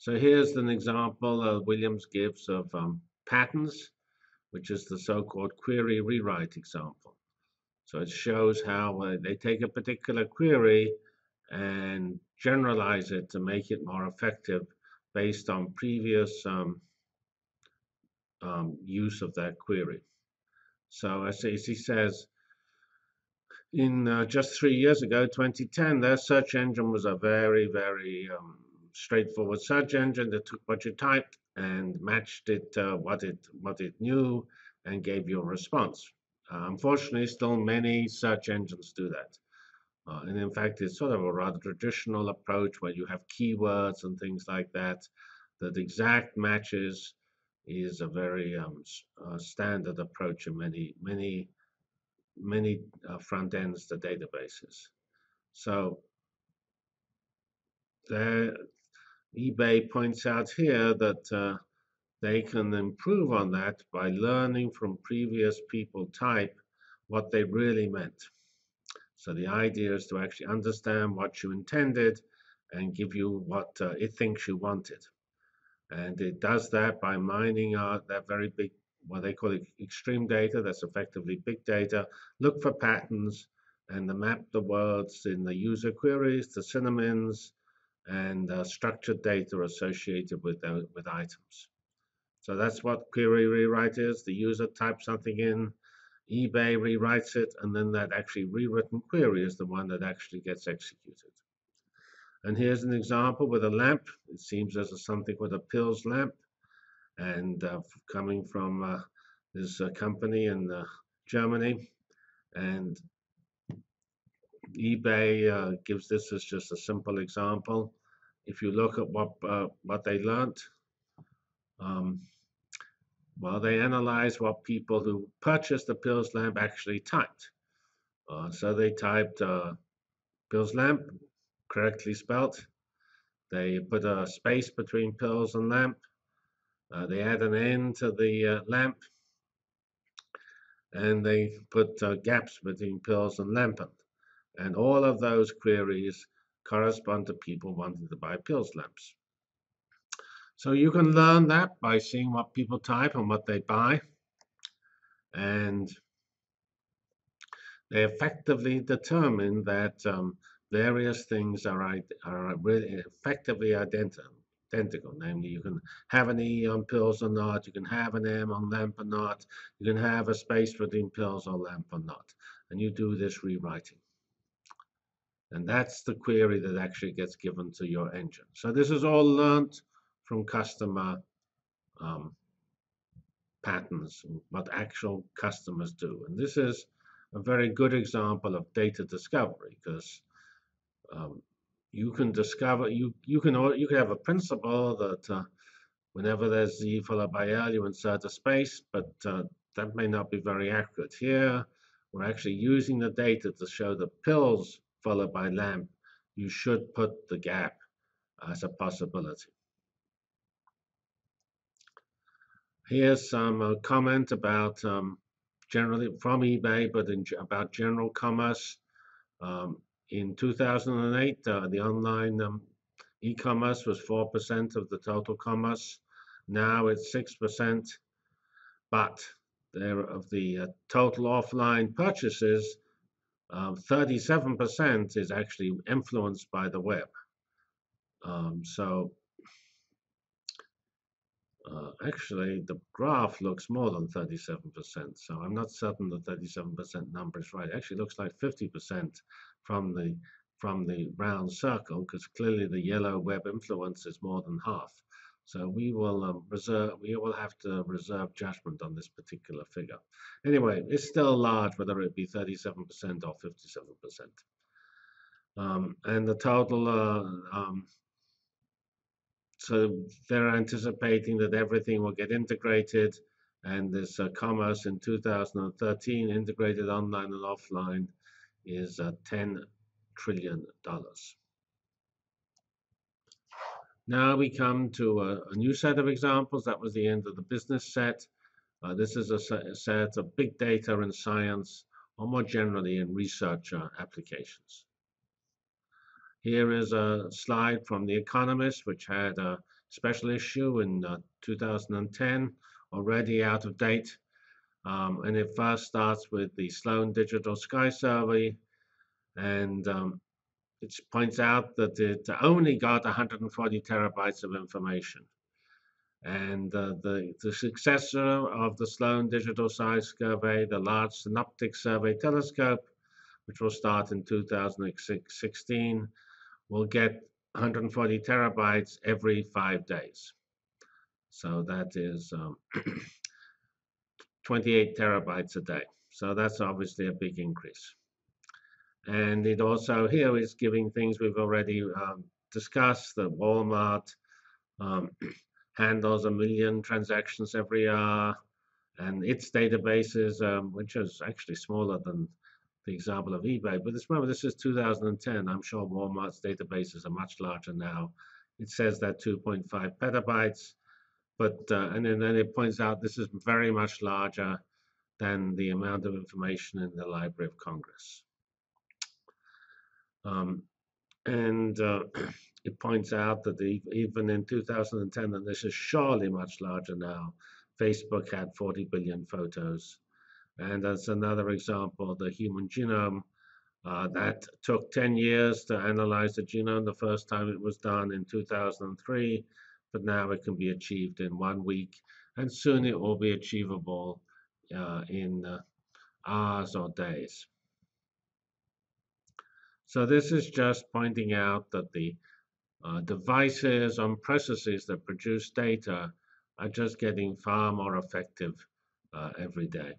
So here's an example Williams gives of patterns, which is the so-called query rewrite example. So it shows how they take a particular query and generalize it to make it more effective based on previous use of that query. So as he says, in just 3 years ago, 2010, their search engine was a very, very straightforward search engine that took what you typed and matched it what it knew and gave you a response. Unfortunately, still many search engines do that. And in fact, it's sort of a rather traditional approach where you have keywords and things like that. That exact matches is a very standard approach in many front ends to databases. So eBay points out here that they can improve on that by learning from previous people type what they really meant. So the idea is to actually understand what you intended and give you what it thinks you wanted. And it does that by mining out that very big, what they call extreme data, that's effectively big data, look for patterns, and to map the words in the user queries to synonyms and structured data associated with items. So that's what query rewrite is. The user types something in, eBay rewrites it, and then that actually rewritten query is the one that actually gets executed. And here's an example with a lamp. It seems there's something with a Pils lamp, and coming from this company in Germany. And eBay gives this as just a simple example. If you look at what they learned, well, they analyzed what people who purchased the Pils lamp actually typed. So they typed Pils lamp, correctly spelt. They put a space between Pils and lamp. They add an N to the lamp. And they put gaps between Pils and lamp. And all of those queries correspond to people wanting to buy Pils lamps. So you can learn that by seeing what people type and what they buy. And they effectively determine that various things are really effectively identical. Namely, you can have an E on Pils or not, you can have an M on lamp or not, you can have a space between Pils or lamp or not. And you do this rewriting. And that's the query that actually gets given to your engine. So this is all learned from customer patterns, what actual customers do. And this is a very good example of data discovery, because you can discover, you can have a principle that whenever there's Z followed by L, you insert a space, but that may not be very accurate. Here, we're actually using the data to show the Pils followed by lamp. You should put the gap as a possibility. Here's some comment about generally from eBay, but about general commerce. In 2008, the online e-commerce was 4% of the total commerce. Now it's 6%, but of the total offline purchases, 37% is actually influenced by the web. Actually, the graph looks more than 37%, so I'm not certain the 37% number is right. It actually looks like 50% from the round circle, because clearly the yellow web influence is more than half. So we will have to reserve judgment on this particular figure. Anyway, it's still large, whether it be 37% or 57%. And the total. So they're anticipating that everything will get integrated, and this commerce in 2013, integrated online and offline, is $10 trillion. Now we come to a new set of examples. That was the end of the business set. This is a set of big data in science, or more generally in research applications. Here is a slide from The Economist, which had special issue in 2010, already out of date. And it first starts with the Sloan Digital Sky Survey, and it points out that it only got 140 terabytes of information. And the successor of the Sloan Digital Sky Survey, the Large Synoptic Survey Telescope, which will start in 2016, will get 140 terabytes every 5 days. So that is 28 terabytes a day. So that's obviously a big increase. And it also here is giving things we've already discussed, that Walmart handles 1 million transactions every hour, and its databases, which is actually smaller than the example of eBay, but remember, this is 2010. I'm sure Walmart's databases are much larger now. It says that 2.5 petabytes, but and then it points out this is very much larger than the amount of information in the Library of Congress. And it points out that even in 2010, and this is surely much larger now, Facebook had 40 billion photos. And that's another example, the human genome. That took 10 years to analyze the genome. The first time it was done in 2003, but now it can be achieved in 1 week. And soon it will be achievable in hours or days. So this is just pointing out that the devices and processes that produce data are just getting far more effective every day.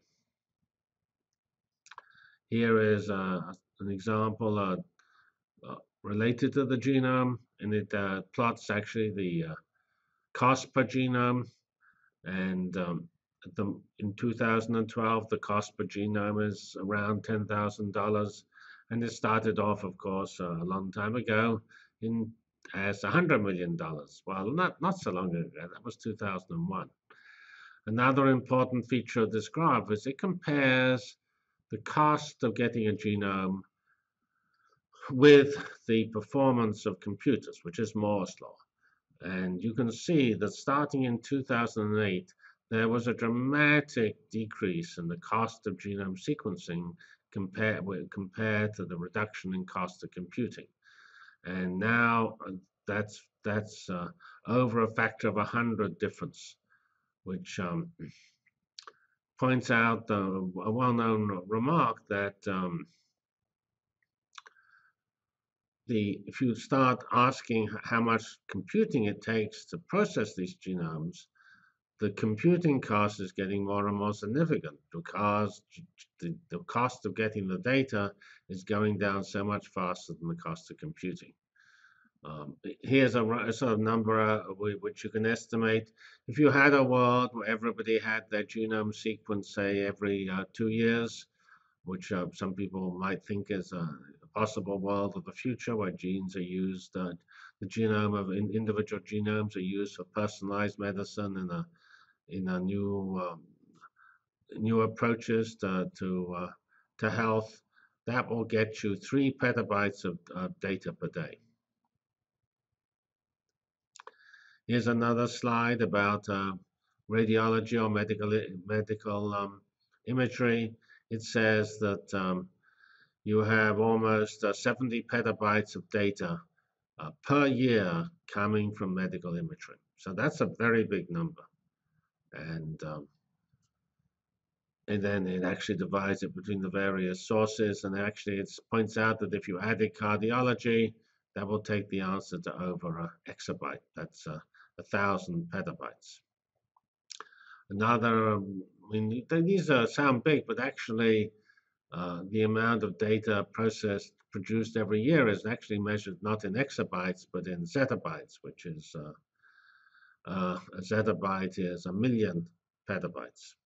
Here is an example related to the genome, and it plots actually the cost per genome. And in 2012, the cost per genome is around $10,000. And it started off, of course, a long time ago as $100 million. Well, not so long ago. That was 2001. Another important feature of this graph is it compares the cost of getting a genome with the performance of computers, which is Moore's law. And you can see that starting in 2008, there was a dramatic decrease in the cost of genome sequencing compared to the reduction in cost of computing. And now that's over a factor of 100 difference, which points out a well-known remark that if you start asking how much computing it takes to process these genomes, the computing cost is getting more and more significant because the cost of getting the data is going down so much faster than the cost of computing. Here's a sort of number which you can estimate. If you had a world where everybody had their genome sequenced, say, every 2 years, which some people might think is a possible world of the future where genes are used, the genome of individual genomes are used for personalized medicine in a new approaches to health, that will get you 3 petabytes of data per day. Here's another slide about radiology or medical imagery. It says that you have almost 70 petabytes of data per year coming from medical imagery. So that's a very big number. And then it actually divides it between the various sources. And actually it points out that if you added cardiology, that will take the answer to over an exabyte. That's 1,000 petabytes. Another, I mean, these sound big, but actually the amount of data produced every year is actually measured not in exabytes, but in zettabytes, which is a zettabyte is 1 million petabytes.